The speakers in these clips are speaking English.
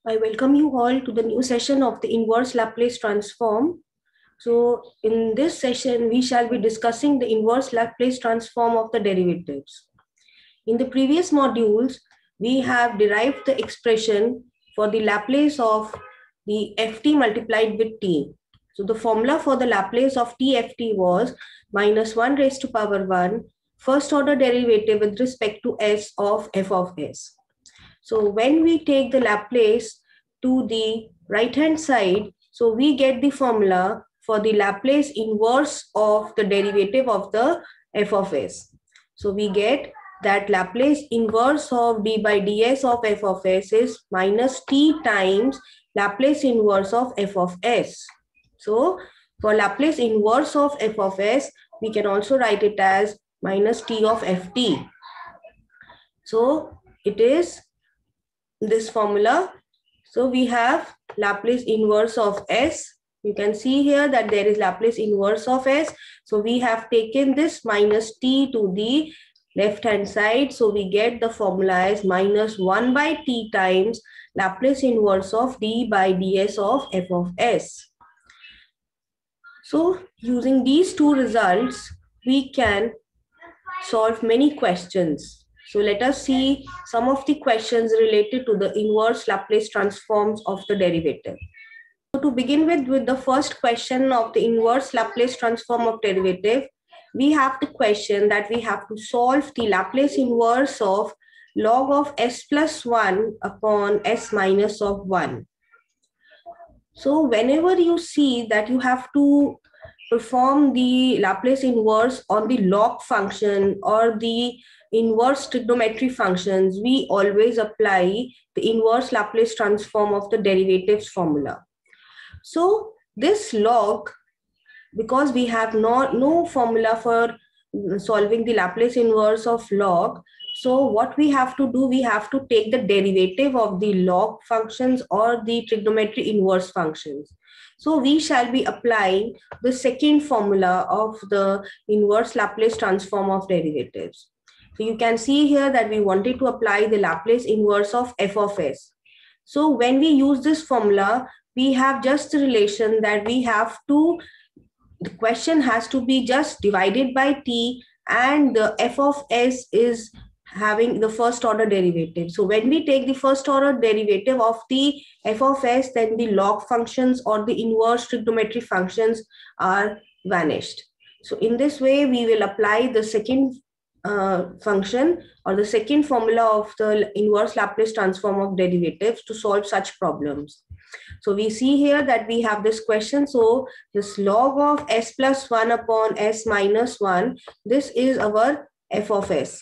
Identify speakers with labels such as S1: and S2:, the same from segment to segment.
S1: I welcome you all to the new session of the inverse Laplace transform. So in this session, we shall be discussing the inverse Laplace transform of the derivatives. In the previous modules, we have derived the expression for the Laplace of the ft multiplied with t. So the formula for the Laplace of tft was minus 1 raised to power 1 first order derivative with respect to s of f of s. So when we take the Laplace to the right hand side, so we get the formula for the Laplace inverse of the derivative of the f of s. So we get that Laplace inverse of d by ds of f of s is minus t times Laplace inverse of f of s. So for Laplace inverse of f of s, we can also write it as minus t of ft. So it is this formula. So we have Laplace inverse of s. You can see here that there is Laplace inverse of s. So we have taken this minus t to the left hand side. So we get the formula as minus 1 by t times Laplace inverse of d by ds of f of s. So using these two results, we can solve many questions. So let us see some of the questions related to the inverse Laplace transforms of the derivative. So to begin with the first question of the inverse Laplace transform of derivative, we have the question that we have to solve the Laplace inverse of log of s plus 1 upon s minus of 1. So whenever you see that you have to perform the Laplace inverse on the log function or the inverse trigonometry functions, we always apply the inverse Laplace transform of the derivatives formula. So this log, because we have no formula for solving the Laplace inverse of log, so what we have to do, we have to take the derivative of the log functions or the trigonometry inverse functions. So we shall be applying the second formula of the inverse Laplace transform of derivatives. So you can see here that we wanted to apply the Laplace inverse of f of s. So when we use this formula, we have just the relation that we have to, the question has to be just divided by t, and the f of s is having the first order derivative. So when we take the first order derivative of the f of s, then the log functions or the inverse trigonometry functions are vanished. So in this way, we will apply the second function or the second formula of the inverse Laplace transform of derivatives to solve such problems. So we see here that we have this question. So this log of s plus 1 upon s minus 1, this is our f of s.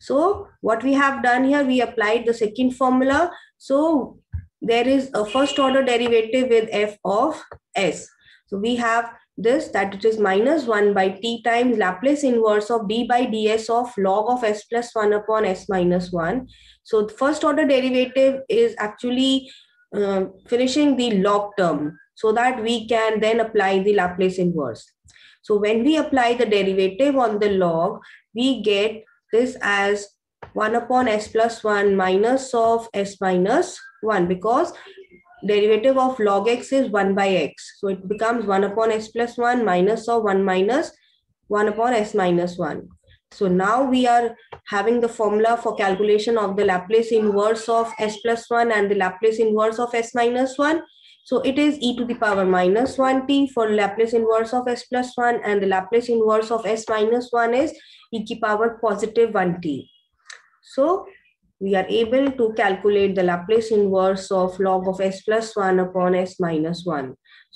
S1: So what we have done here, we applied the second formula. So there is a first order derivative with f of s. So we have this, that it is minus 1 by t times Laplace inverse of d by ds of log of s plus 1 upon s minus 1. So the first order derivative is actually finishing the log term so that we can then apply the Laplace inverse. So when we apply the derivative on the log, we get this as 1 upon s plus 1 minus of s minus 1, because derivative of log x is 1 by x. So it becomes 1 upon s plus 1 minus of 1 minus 1 upon s minus 1. So now we are having the formula for calculation of the Laplace inverse of s plus 1 and the Laplace inverse of s minus 1. So it is e to the power minus 1t for Laplace inverse of s plus 1, and the Laplace inverse of s minus 1 is e to the power positive 1t. So we are able to calculate the Laplace inverse of log of s plus 1 upon s minus 1.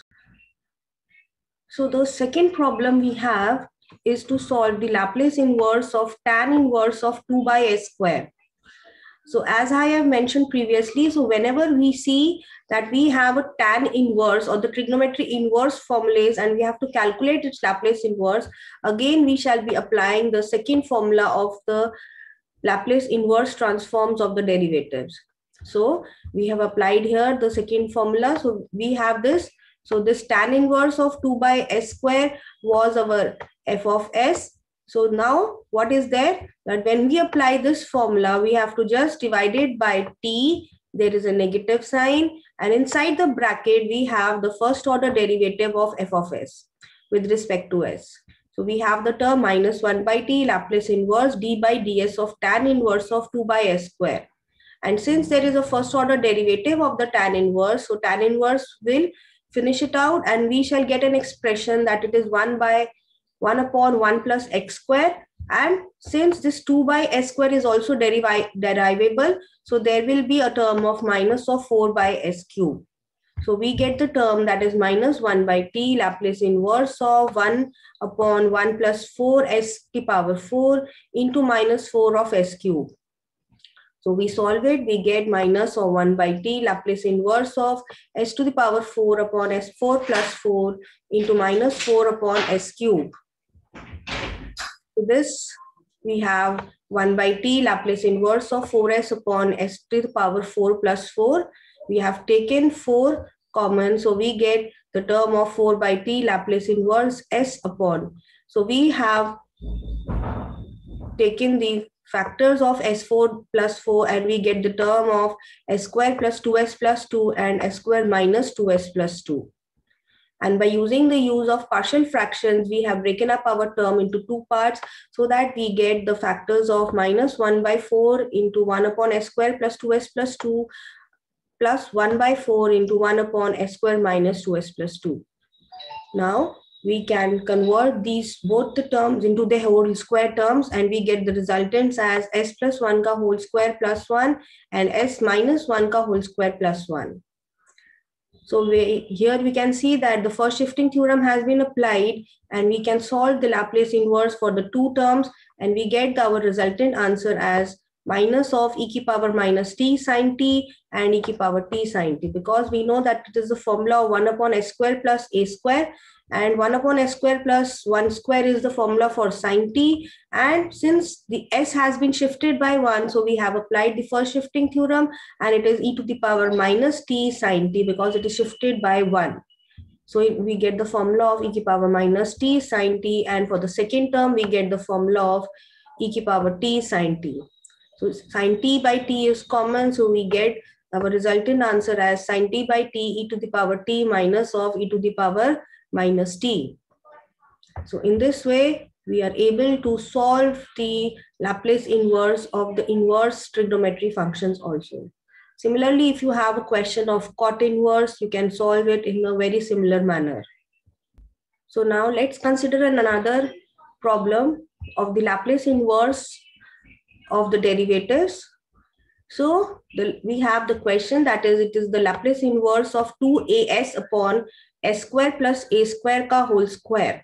S1: So the second problem we have is to solve the Laplace inverse of tan inverse of 2 by s square. So as I have mentioned previously, so whenever we see that we have a tan inverse or the trigonometry inverse formulas and we have to calculate its Laplace inverse, again we shall be applying the second formula of the Laplace inverse transforms of the derivatives. So we have applied here the second formula. So we have this. So this tan inverse of 2 by s square was our f of s. So now what is there? That when we apply this formula, we have to just divide it by t there is a negative sign, and inside the bracket we have the first order derivative of f of s with respect to s. So we have the term minus 1 by t Laplace inverse d by ds of tan inverse of 2 by s square. And since there is a first order derivative of the tan inverse, so tan inverse will finish it out and we shall get an expression that it is 1 upon 1 plus x square. And since this 2 by s square is also derivable, so there will be a term of minus of 4 by s cube. So we get the term that is minus 1 by t Laplace inverse of 1 upon 1 plus 4 s to the power 4 into minus 4 of s cube. So we solve it, we get minus of 1 by t Laplace inverse of s to the power 4 upon s4 plus 4 into minus 4 upon s cube. So this we have 1 by t Laplace inverse of 4s upon s to the power 4 plus 4. We have taken 4 common, so we get the term of 4 by t Laplace inverse s upon. So we have taken the factors of s4 plus 4 and we get the term of s square plus 2s plus 2 and s square minus 2s plus 2. And by using the use of partial fractions, we have broken up our term into two parts so that we get the factors of minus 1 by 4 into 1 upon s square plus 2s plus 2 plus 1 by 4 into 1 upon s square minus 2s plus 2. Now we can convert these both the terms into the whole square terms and we get the resultants as s plus 1 ka whole square plus 1 and s minus 1 ka whole square plus 1. So here we can see that the first shifting theorem has been applied and we can solve the Laplace inverse for the two terms and we get our resultant answer as minus of e to the power minus t sine t and e to the power t sine t, because we know that it is the formula of 1 upon s square plus a square, and 1 upon s square plus 1 square is the formula for sine t, and since the s has been shifted by 1, so we have applied the first shifting theorem and it is e to the power minus t sine t because it is shifted by 1. So we get the formula of e to the power minus t sine t, and for the second term we get the formula of e to the power t sine t. So sine t by t is common, so we get our resultant answer as sine t by t e to the power t minus of e to the power minus t. So in this way, we are able to solve the Laplace inverse of the inverse trigonometry functions also. Similarly, if you have a question of cot inverse, you can solve it in a very similar manner. So now let's consider another problem of the Laplace inverse of the derivatives. So we have the question that is, it is the Laplace inverse of 2as upon s square plus a square ka whole square.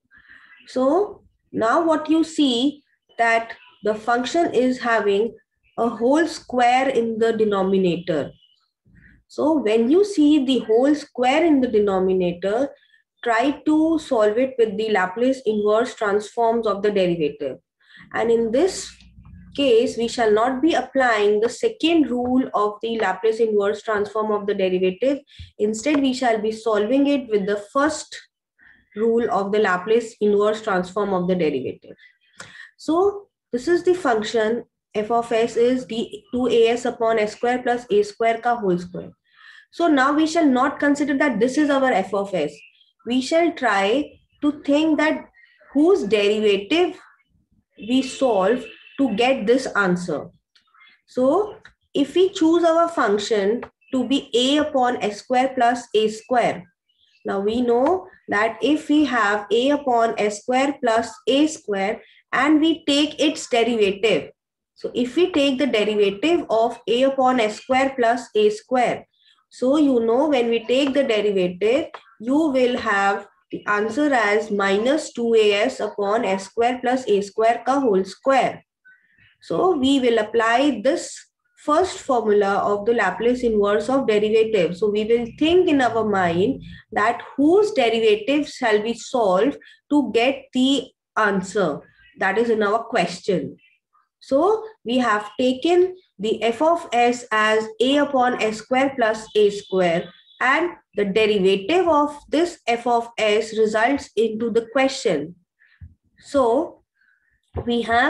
S1: So now what you see that the function is having a whole square in the denominator. So when you see the whole square in the denominator, try to solve it with the Laplace inverse transforms of the derivative. And in this case, we shall not be applying the second rule of the Laplace inverse transform of the derivative. Instead, we shall be solving it with the first rule of the Laplace inverse transform of the derivative. So this is the function f of s is the 2as upon s square plus a square ka whole square. So now we shall not consider that this is our f of s. We shall try to think that whose derivative we solve to get this answer. So if we choose our function to be a upon s square plus a square, now we know that if we have a upon s square plus a square and we take its derivative, so if we take the derivative of a upon s square plus a square, so you know when we take the derivative, you will have the answer as minus 2as upon s square plus a square ka whole square. So we will apply this first formula of the Laplace inverse of derivative. So we will think in our mind that whose derivative shall we solve to get the answer that is in our question. So we have taken the f of s as a upon s square plus a square, and the derivative of this f of s results into the question. So we have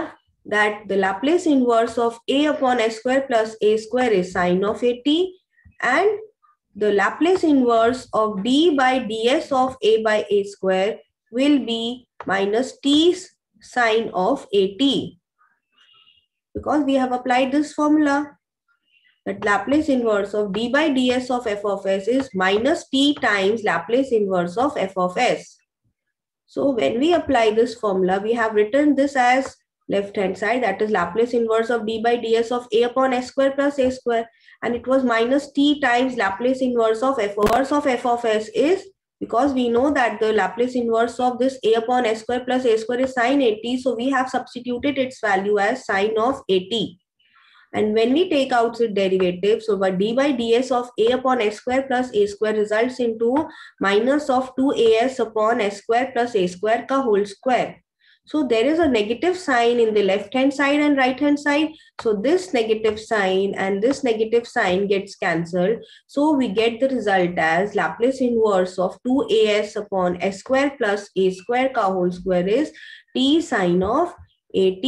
S1: that the Laplace inverse of a upon s square plus a square is sine of at, and the Laplace inverse of d by ds of a by a square will be minus t sine of at, because we have applied this formula that Laplace inverse of d by ds of f of s is minus t times Laplace inverse of f of s. So when we apply this formula, we have written this as left hand side, that is Laplace inverse of d by ds of a upon s square plus a square, and it was minus t times Laplace inverse of f of s is, because we know that the Laplace inverse of this a upon s square plus a square is sine at, so we have substituted its value as sine of at. And when we take out the derivative, so by d by ds of a upon s square plus a square results into minus of 2as upon s square plus a square ka whole square. So there is a negative sign in the left hand side and right hand side. So this negative sign and this negative sign gets cancelled. So we get the result as Laplace inverse of 2as upon s square plus a square ka whole square is t sine of at.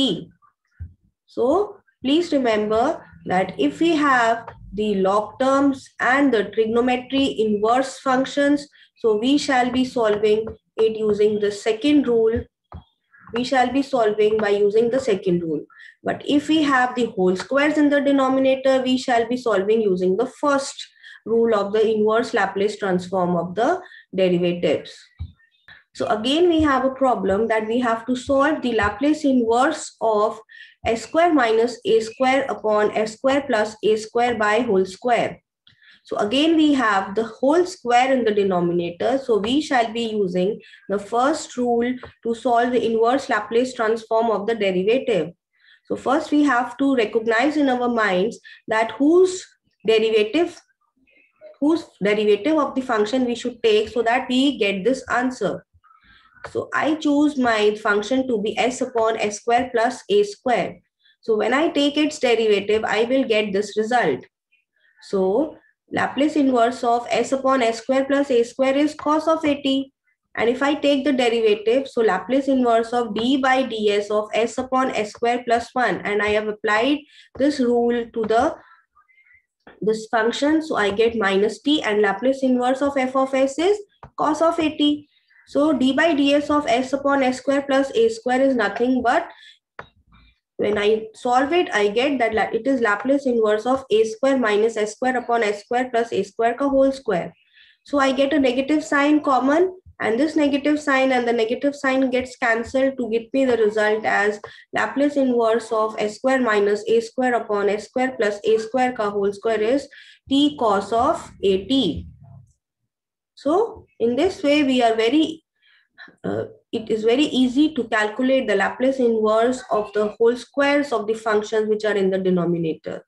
S1: So please remember that if we have the log terms and the trigonometry inverse functions, so we shall be solving it using the second rule. We shall be solving by using the second rule. But if we have the whole squares in the denominator, we shall be solving using the first rule of the inverse Laplace transform of the derivatives. So again, we have a problem that we have to solve the Laplace inverse of s square minus a square upon s square plus a square by whole square. So again, we have the whole square in the denominator. So we shall be using the first rule to solve the inverse Laplace transform of the derivative. So first we have to recognize in our minds that whose derivative of the function we should take so that we get this answer. So I choose my function to be s upon s square plus a square. So when I take its derivative, I will get this result. So Laplace inverse of s upon s square plus a square is cos of at. And if I take the derivative, so Laplace inverse of d by ds of s upon s square plus 1. And I have applied this rule to this function. So I get minus t, and Laplace inverse of f of s is cos of at. So d by ds of s upon s square plus a square is nothing but, when I solve it, I get that it is Laplace inverse of a square minus s square upon s square plus a square ka whole square. So I get a negative sign common, and this negative sign and the negative sign gets cancelled to give me the result as Laplace inverse of s square minus a square upon s square plus a square ka whole square is t cos of at. So in this way, we are it is very easy to calculate the Laplace inverse of the whole squares of the functions which are in the denominator.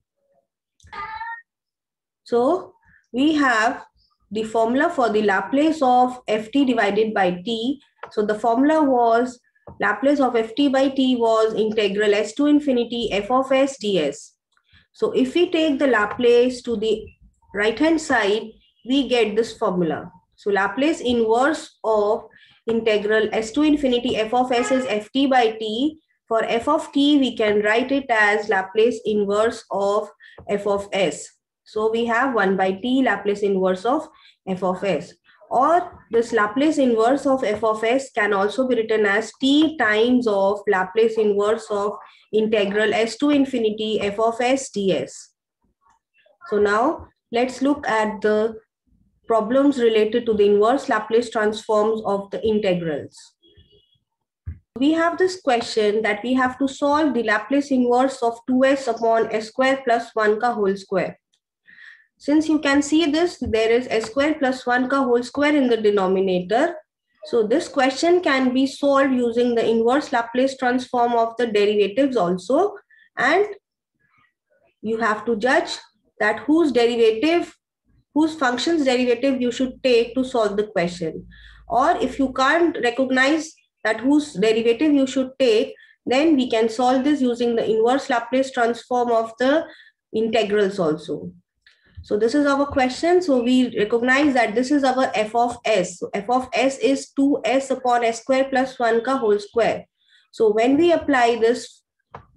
S1: So we have the formula for the Laplace of ft divided by t. So the formula was Laplace of ft by t was integral s to infinity f of s ds. So if we take the Laplace to the right hand side, we get this formula. So Laplace inverse of integral s to infinity f of s is ft by t. For f of t, we can write it as Laplace inverse of f of s. So we have 1 by t Laplace inverse of f of s. Or this Laplace inverse of f of s can also be written as t times of Laplace inverse of integral s to infinity f of s ds. So now let's look at the problems related to the inverse Laplace transforms of the integrals. We have this question that we have to solve the Laplace inverse of 2s upon s square plus 1 ka whole square. Since you can see this, there is s square plus 1 ka whole square in the denominator. So this question can be solved using the inverse Laplace transform of the derivatives also. And you have to judge that whose function's derivative you should take to solve the question. Or if you can't recognize that whose derivative you should take, then we can solve this using the inverse Laplace transform of the integrals also. So this is our question. So we recognize that this is our f of s. So f of s is 2s upon s square plus 1 ka whole square. So when we apply this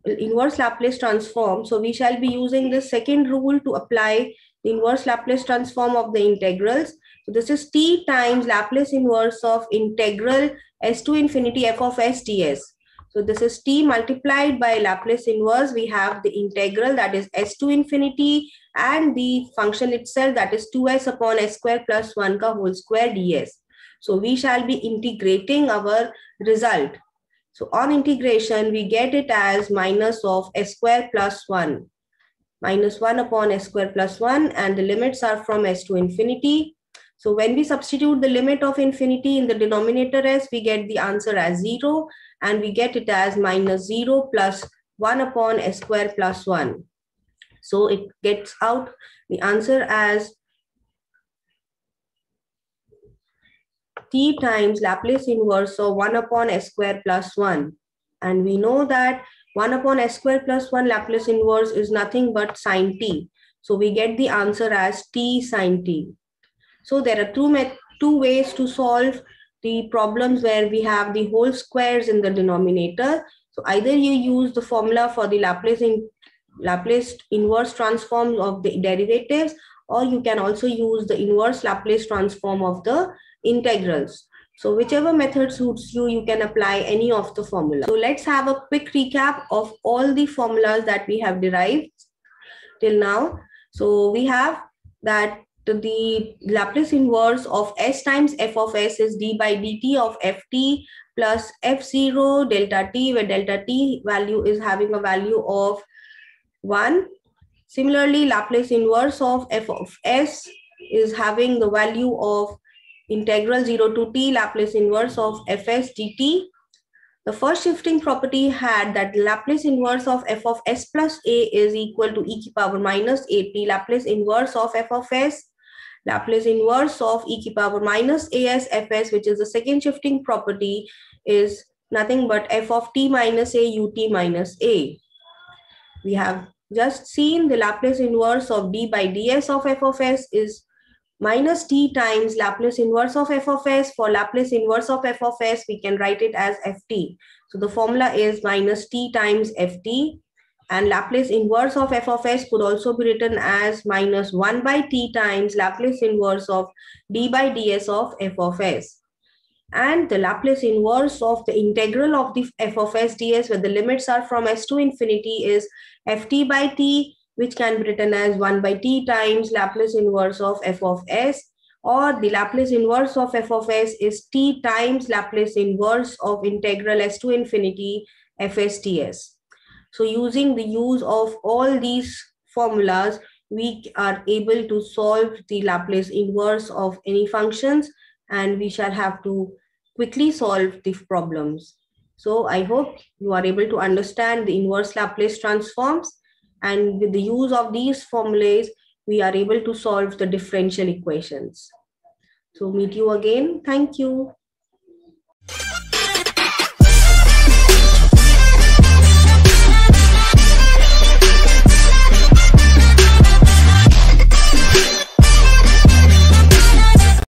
S1: inverse Laplace transform, so we shall be using the second rule to apply the inverse Laplace transform of the integrals. So this is t times Laplace inverse of integral s to infinity f of s ds. So this is t multiplied by Laplace inverse. We have the integral, that is s to infinity, and the function itself, that is 2s upon s square plus 1 ka whole square ds. So we shall be integrating our result. So on integration, we get it as minus of s square plus 1. Minus 1 upon s square plus 1, and the limits are from s to infinity. So when we substitute the limit of infinity in the denominator s, we get the answer as 0, and we get it as minus 0 plus 1 upon s square plus 1. So it gets out the answer as t times Laplace inverse of 1 upon s square plus 1. And we know that 1 upon s square plus 1 Laplace inverse is nothing but sine t. So we get the answer as t sine t. So there are two ways to solve the problems where we have the whole squares in the denominator. So either you use the formula for the Laplace inverse transform of the derivatives, or you can also use the inverse Laplace transform of the integrals. So whichever method suits you, you can apply any of the formula. So let's have a quick recap of all the formulas that we have derived till now. So we have that the Laplace inverse of s times f of s is d by dt of ft plus f0 delta t, where delta t value is having a value of 1. Similarly, Laplace inverse of f of s is having the value of integral 0 to t Laplace inverse of fs dt. The first shifting property had that Laplace inverse of f of s plus a is equal to e to the power minus at Laplace inverse of f of s. Laplace inverse of e to the power minus as fs, which is the second shifting property, is nothing but f of t minus a ut minus a. We have just seen the Laplace inverse of d by ds of f of s is minus t times Laplace inverse of f of s. For Laplace inverse of f of s, we can write it as ft. So the formula is minus t times ft, and Laplace inverse of f of s could also be written as minus 1 by t times Laplace inverse of d by ds of f of s. And the Laplace inverse of the integral of the f of s ds, where the limits are from s to infinity, is ft by t, which can be written as 1 by t times Laplace inverse of f of s, or the Laplace inverse of f of s is t times Laplace inverse of integral s to infinity fs ds. So using the use of all these formulas, we are able to solve the Laplace inverse of any functions, and we shall have to quickly solve the problems. So I hope you are able to understand the inverse Laplace transforms, and with the use of these formulas, we are able to solve the differential equations. So meet you again. Thank you.